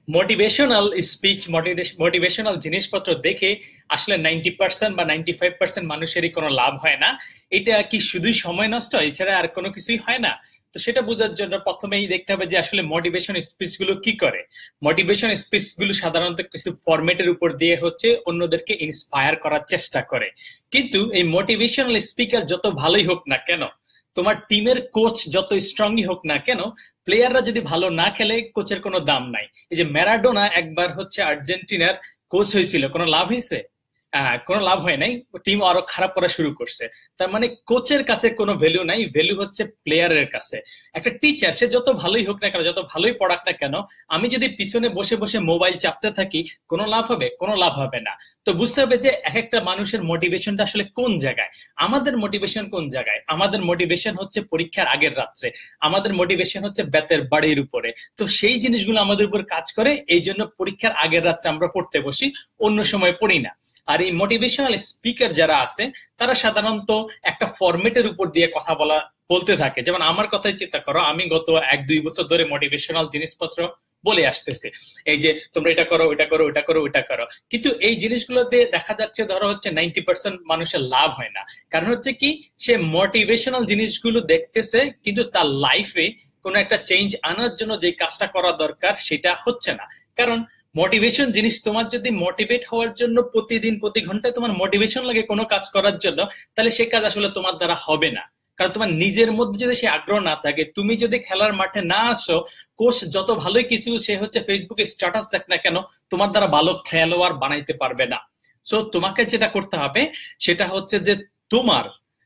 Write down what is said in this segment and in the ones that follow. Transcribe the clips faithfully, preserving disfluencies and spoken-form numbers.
Motivational speech motivational জিনিসপত্র দেখে আসলে নাইনটি পার্সেন্ট বা নাইনটি ফাইভ পার্সেন্ট মানুষেরই কোনো লাভ হয় না। এটা কি শুধুই সময় নষ্ট, এছাড়া আর কোনো কিছুই হয় না? তো সেটা বোঝার জন্য প্রথমেই দেখতে হবে যে আসলে মোটিভেশন স্পিচ গুলো কি করে। মোটিভেশন স্পিচ গুলো সাধারণত কিছু ফরম্যাটের উপর দিয়ে হচ্ছে অন্যদেরকে ইন্সপায়ার করার চেষ্টা করে। কিন্তু এই মোটিভেশনাল স্পিকার যত ভালোই হোক না কেন, তোমার টিমের কোচ যত স্ট্রংই হোক না কেন, প্লেয়াররা যদি ভালো না খেলে কোচের কোনো দাম নাই। এই যে ম্যারাডোনা একবার হচ্ছে আর্জেন্টিনার কোচ হয়েছিল, কোনো লাভ হয়েছে? আহ কোনো লাভ হয় নাই, টিম আরো খারাপ করা শুরু করছে। তার মানে কোচের কাছে কোনো ভ্যালু নাই, ভ্যালু হচ্ছে প্লেয়ারের কাছে। একটা টিচার সে যত ভালোই হোক না কেন, যত ভালোই পড়াক না কেন, আমি যদি পিছনে বসে বসে মোবাইল চাপতে থাকি, কোনো লাভ হবে? কোনো লাভ হবে না। তো বুঝতে হবে যে এক একটা মানুষের মোটিভেশনটা আসলে কোন জায়গায়। আমাদের মোটিভেশন কোন জায়গায়? আমাদের মোটিভেশন হচ্ছে পরীক্ষার আগের রাত্রে, আমাদের মোটিভেশন হচ্ছে বেতের বাড়ির উপরে। তো সেই জিনিসগুলো আমাদের উপর কাজ করে, এই জন্য পরীক্ষার আগের রাত্রে আমরা পড়তে বসি, অন্য সময় পড়ি না। আর এই মোটিভেশনাল স্পিকার যারা আছে তারা সাধারণত একটা ফরম্যাটের উপর দিয়ে কথা বলা বলতে থাকে। যেমন আমার কথাই চিন্তা করো, আমি গত এক দুই বছর ধরে মোটিভেশনাল জিনিসপত্র বলে আসতেছে, এই যে তোমরা এটা করো, ওইটা করো, ওইটা করো, ওইটা করো। কিন্তু এই জিনিসগুলোতে দেখা যাচ্ছে ধরো হচ্ছে নাইনটি পার্সেন্ট মানুষের লাভ হয় না। কারণ হচ্ছে কি, সে মোটিভেশনাল জিনিসগুলো দেখতেছে কিন্তু তার লাইফে কোনো একটা চেঞ্জ আনার জন্য যে কাজটা করা দরকার সেটা হচ্ছে না। কারণ মোটিভেশন জিনিস, তোমার যদি মোটিভেট হওয়ার জন্য প্রতিদিন প্রতি ঘন্টায় তোমার মোটিভেশন লাগে কোনো কাজ করার জন্য, তাহলে সে কাজ আসলে তোমার দ্বারা হবে না। কারণ তোমার নিজের মধ্যে যদি সে আগ্রহ না থাকে, তুমি যদি খেলার মাঠে না আসো, কোচ যত ভালোই কিছু সে হচ্ছে ফেসবুকে স্ট্যাটাস দেখ না কেন, তোমার দ্বারা ভালো খেলোয়াড় বানাইতে পারবে না। সো তোমাকে যেটা করতে হবে সেটা হচ্ছে যে, তোমার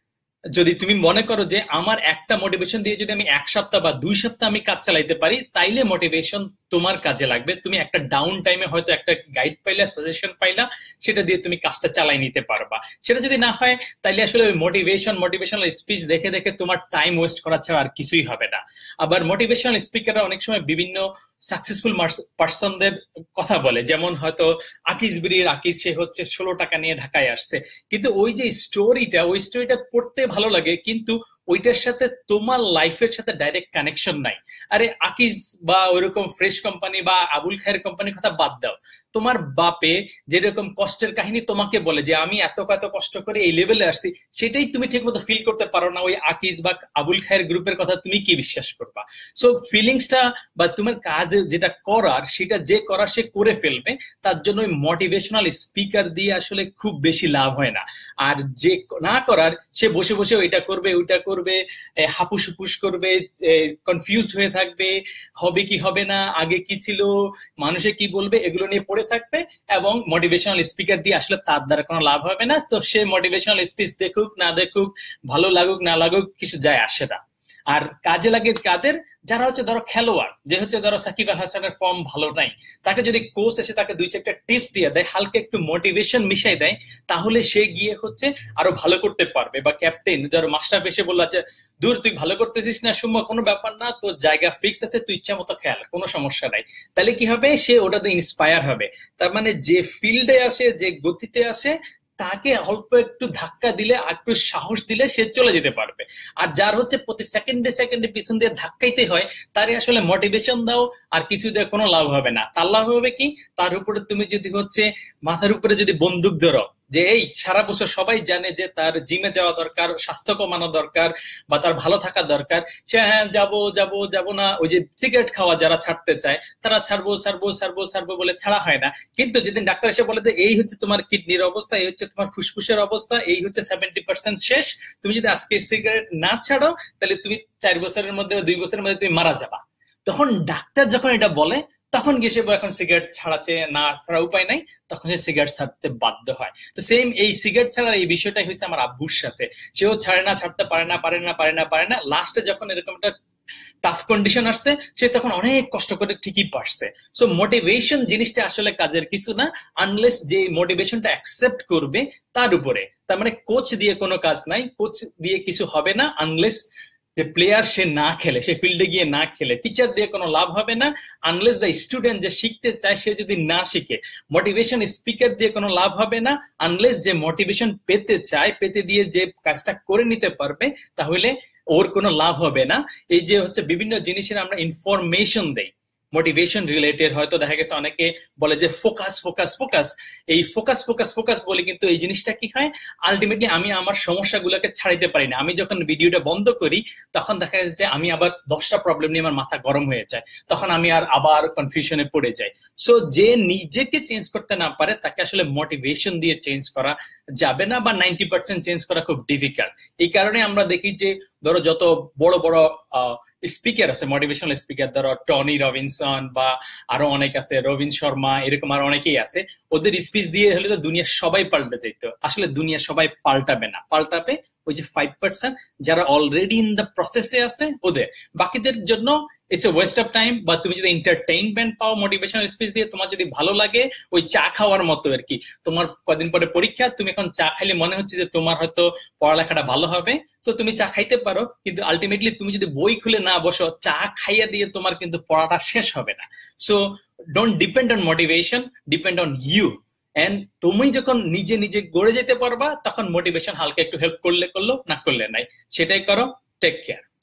যদি তুমি মনে করো যে আমার একটা মোটিভেশন দিয়ে যদি আমি এক সপ্তাহ বা দুই সপ্তাহ আমি কাজ চালাইতে পারি, তাইলে মোটিভেশন তোমার কাজে লাগবে। তুমি একটা ডাউন টাইমে হয়তো একটা গাইড পাইলা, সাজেশন পাইলা, সেটা দিয়ে তুমি কাজটা চালাই নিতে পারবা। সেটা যদি না হয়, তাইলে আসলে ওই মোটিভেশন মোটিভেশনাল স্পিচ দেখে দেখে তোমার টাইম ওয়েস্ট করা ছাড়া আর কিছুই হবে না। আবার মোটিভেশনাল স্পিকাররা অনেক সময় বিভিন্ন সাকসেসফুল পার্সনদের কথা বলে, যেমন হয়তো আকিজ বিড়ির আকিজ, সে হচ্ছে ষোলো টাকা নিয়ে ঢাকায় আসছে, কিন্তু ওই যে স্টোরিটা, ওই স্টোরিটা পড়তে ভালো লাগে, কিন্তু ওইটার সাথে তোমার লাইফের সাথে ডাইরেক্ট কানেকশন নাই। আরে আকিজ বা ওইরকম ফ্রেশ কোম্পানি বা আবুল খায়ের কোম্পানির কথা বাদ দাও, তোমার বাপে যেরকম কষ্টের কাহিনী তোমাকে বলে যে আমি এত কত কষ্ট করে এই লেভেলে আসছি, সেটাই তুমি ঠিক মতো ফিল করতে পারো না, ওই আকিজ বা আবুল খায়ের গ্রুপের কথা তুমি কি বিশ্বাস করবা? সো ফিলিংসটা বা তোমার কাজ যেটা করার, সেটা যে করার সে করে ফেলবে। তার জন্য ওই মোটিভেশনাল স্পিকার দিয়ে আসলে খুব বেশি লাভ হয় না। আর যে না করার, সে বসে বসে ওইটা করবে, ওইটা করবে, হাপুস হুপুস করবে, কনফিউজড হয়ে থাকবে, হবে কি হবে না, আগে কি ছিল, মানুষে কি বলবে, এগুলো নিয়ে পড়ে থাকবে। এবং মোটিভেশনাল স্পিকার দিয়ে আসলে তার দ্বারা কোনো লাভ হবে না। তো সে মোটিভেশনাল স্পিচ দেখুক না দেখুক, ভালো লাগুক না লাগুক, কিছু যায় আসে না। আর কাজে লাগে কাদের? যারা হচ্ছে ধরো খেলোয়াড়, যে হচ্ছে ধরো সাকিব আল হাসানের ফর্ম ভালো নাই, তাকে যদি কোচ এসে তাকে দুই চারটা টিপস দিয়ে দেয়, হালকা একটু মোটিভেশন মিশাই দেয়, তাহলে সে গিয়ে হচ্ছে আরো ভালো করতে পারবে। বা ক্যাপ্টেন ধরো মাস্টার এসে বললো, আচ্ছা দূর তুই ভালো করতেছিস না সুম্মা, কোনো ব্যাপার না, তোর জায়গা ফিক্স আছে, তুই ইচ্ছা মতো খেল, কোনো সমস্যা নাই। তাহলে কি হবে? সে ওটাতে ইন্সপায়ার হবে। তার মানে যে ফিল্ডে আসে, যে গতিতে আসে, তাকে অল্প একটু ধাক্কা দিলে, একটু সাহস দিলে সে চলে যেতে পারবে। আর যার হচ্ছে প্রতি সেকেন্ডে সেকেন্ডে পিছন দিয়ে ধাক্কাইতে হয়, তারে আসলে মোটিভেশন দাও আর কিছু দিয়ে কোনো লাভ হবে না। তার লাভ হবে কি? তার উপরে তুমি যদি হচ্ছে মাথার উপরে যদি বন্দুক ধরো, যে এই সারা বছর সবাই জানে যে তার জিমে যাওয়া দরকার, স্বাস্থ্য কমানো দরকার, বা তার ভালো থাকা দরকার, সে হ্যাঁ যাবো যাবো যাবো না, ওই যে সিগারেট খাওয়া যারা ছাড়তে চায়, তারা ছাড়বো ছাড়বো ছাড়বো ছাড়বো বলে ছাড়া হয় না। কিন্তু যেদিন ডাক্তার এসে বলে যে এই হচ্ছে তোমার কিডনির অবস্থা, এই হচ্ছে তোমার ফুসফুসের অবস্থা, এই হচ্ছে সেভেন্টি পার্সেন্ট শেষ, তুমি যদি আজকে সিগারেট না ছাড়ো, তাহলে তুমি চার বছরের মধ্যে বা দুই বছরের মধ্যে তুমি মারা যাবা। তখন ডাক্তার যখন এটা বলে, তখন গিয়ে সে এখন সিগারেট ছাড়াচ্ছে, না ছাড়া উপায় নাই, তখন সে সিগারেট ছাড়তে বাধ্য হয়। তো সেম এই সিগারেট ছাড়ার এই বিষয়টাই হয়েছে আমার আব্বুর সাথে। সেও ছাড়ে না, ছাড়তে পারে না, পারে না, পারে না, পারে না, লাস্টে যখন এরকম একটা টাফ কন্ডিশন আসছে, সে তখন অনেক কষ্ট করে ঠিকই পারছে। সো মোটিভেশন জিনিসটা আসলে কাজের কিছু না, আনলেস যে মোটিভেশনটা অ্যাকসেপ্ট করবে তার উপরে। তার মানে কোচ দিয়ে কোনো কাজ নাই, কোচ দিয়ে কিছু হবে না, আনলেস যে প্লেয়ার সে না খেলে, সে ফিল্ডে গিয়ে না খেলে, টিচার দিয়ে কোনো লাভ হবে না, আনলেস দ্য স্টুডেন্ট যে শিখতে চায় সে যদি না শিখে, মোটিভেশন স্পিকার দিয়ে কোনো লাভ হবে না, আনলেস যে মোটিভেশন পেতে চায়, পেতে দিয়ে যে কাজটা করে নিতে পারবে, তাহলে ওর কোনো লাভ হবে না। এই যে হচ্ছে বিভিন্ন জিনিসের আমরা ইনফরমেশন দেই, মোটিভেশন রিলেটেড, হয়তো দেখা গেছে অনেকে বলে যে ফোকাস ফোকাস ফোকাস, এই ফোকাস ফোকাস ফোকাস বলে কিন্তু এই জিনিসটা কি হয়, আলটিমেটলি আমি আমার সমস্যাগুলোকে ছাড়াইতে পারি না। আমি যখন ভিডিওটা বন্ধ করি তখন দেখা যাচ্ছে যে আমি আবার দশটা প্রবলেম নিয়ে আমার মাথা গরম হয়ে যায়, তখন আমি আর আবার কনফিউশনে পড়ে যাই। সো যে নিজেকে চেঞ্জ করতে না পারে তাকে আসলে মোটিভেশন দিয়ে চেঞ্জ করা যাবে না, বা নাইনটি পার্সেন্ট চেঞ্জ করা খুব ডিফিকাল্ট। এই কারণে আমরা দেখি যে ধরো যত বড় বড় স্পিকার আছে, মোটিভেশনাল স্পিকার, ধরো টনি রবিনসন বা আরো অনেক আছে, রবিন শর্মা, এরকম আরো অনেকেই আছে, ওদের স্পিচ দিয়ে হলে তো দুনিয়া সবাই পাল্টে যেত। আসলে দুনিয়া সবাই পাল্টাবে না, পাল্টাবে ওই যে ফাইভ পার্সেন্ট যারা অলরেডি ইন দ্য প্রসেসে আছে ওদের। বাকিদের জন্য it's a waste of time. বা তুমি যদি এন্টারটেইনমেন্ট পাও মোটিভেশনাল স্পিচ দিয়ে, তোমার যদি ভালো লাগে, ওই চা খাওয়ার মতো আর কি। তোমার কদিন পরে পরীক্ষা, তুমি এখন চা খাইলে মনে হচ্ছে যে তোমার হয়তো পড়ালেখাটা ভালো হবে, তো তুমি চা খাইতে পারো, কিন্তু আলটিমেটলি তুমি যদি বই খুলে না বসো, চা খাইয়া দিয়ে তোমার কিন্তু পড়াটা শেষ হবে না। So don't depend on motivation, depend on you. And তুমি যখন নিজে নিজে গড়ে যেতে পারবা, তখন মোটিভেশন হালকা একটু হেল্প করলে করলো, না করলে নাই। সেটাই করো। Take care.